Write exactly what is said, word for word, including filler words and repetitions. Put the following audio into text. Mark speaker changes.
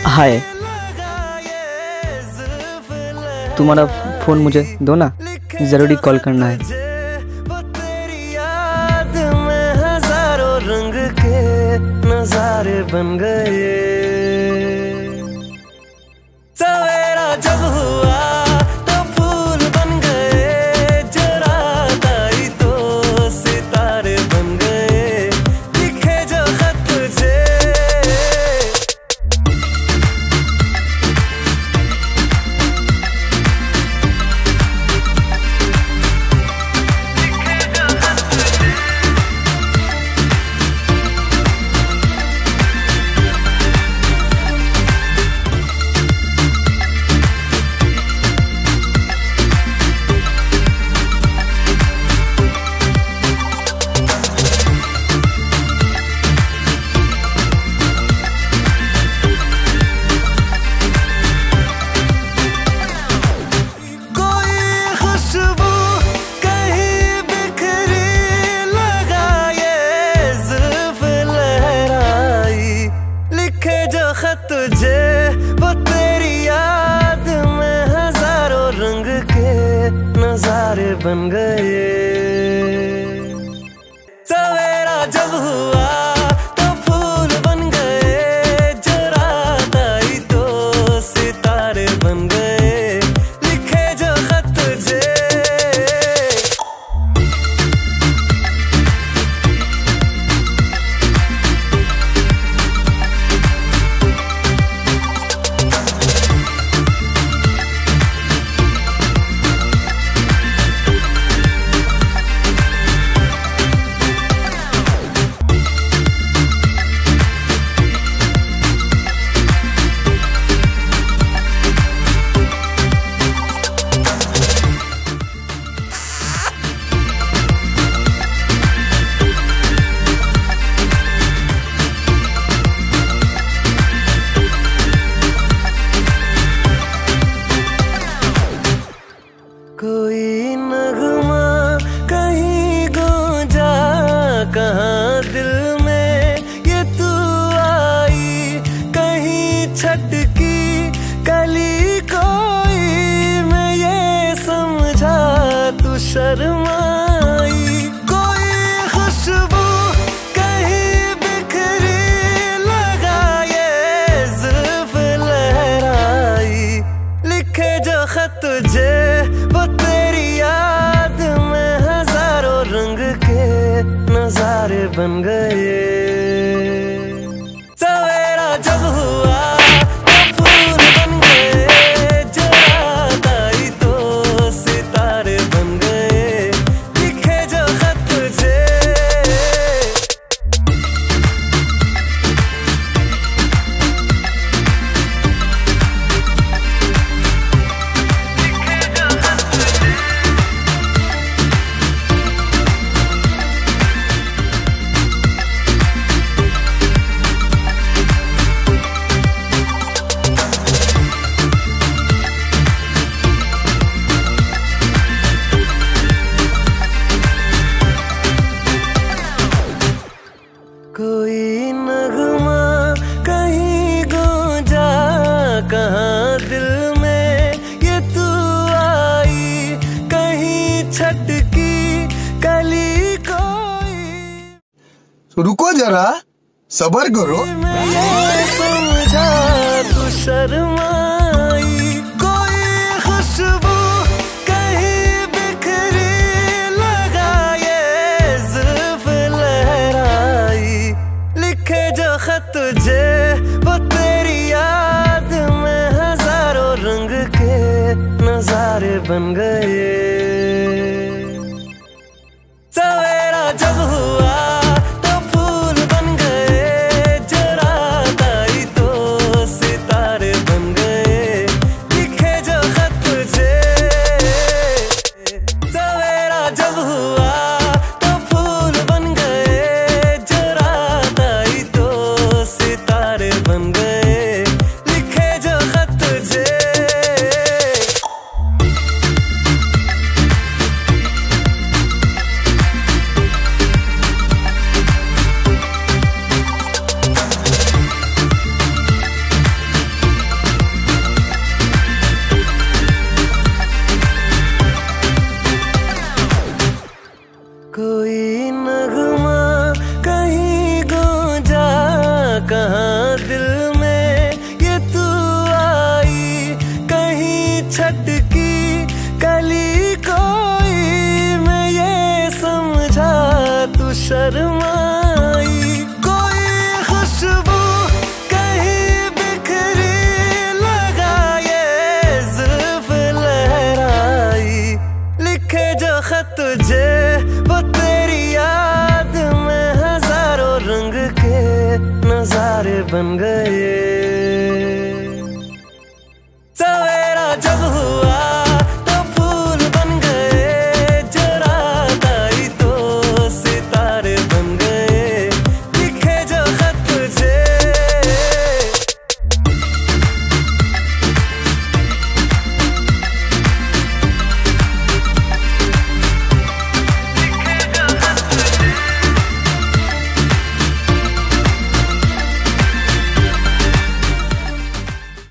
Speaker 1: हाय, तुम्हारा फ़ोन मुझे दो ना, ज़रूरी कॉल करना है।
Speaker 2: रंग के नजारे बन गए, सवेरा जब हुआ तो फूल बन गए, जो रात आई तो सितारे बन गए, लिखे जो खत तुझे। बन गए, सवेरा जब हुआ तो फूल बन गए, जो रात आई तो सितारे बन गए, लिखे जो खत तुझे। कोई नगमा कहीं गूंजा, कहाँ दिल में ये तू आई, कहीं छटकी कली कोई, मैं ये समझा तू शर्माई, कोई खुशबू कहीं बिखरी लगा, ये जुल्फ लहराई, लिखे जो खत तुझे, वो तेरी याद में हजारों रंग के नजारे बन गए, सवेरा जब हुआ तो फूल बन गए, जो रात आई तो सितारे बन गए, लिखे जो खत तुझे। कोई नगमा कहीं गूंजा, कहाँ दिल में ये तू आई, कहीं छटकी कली कोई।
Speaker 3: तो रुको जरा, सब्र करो।
Speaker 2: मैं ये समझा तू शर्माई, कोई खुशबू कहीं बिखरी लगा, ये जुल्फ लहराई, लिखे जो खत तुझे, वो तेरी याद में हजारों रंग के नजारे बन गए।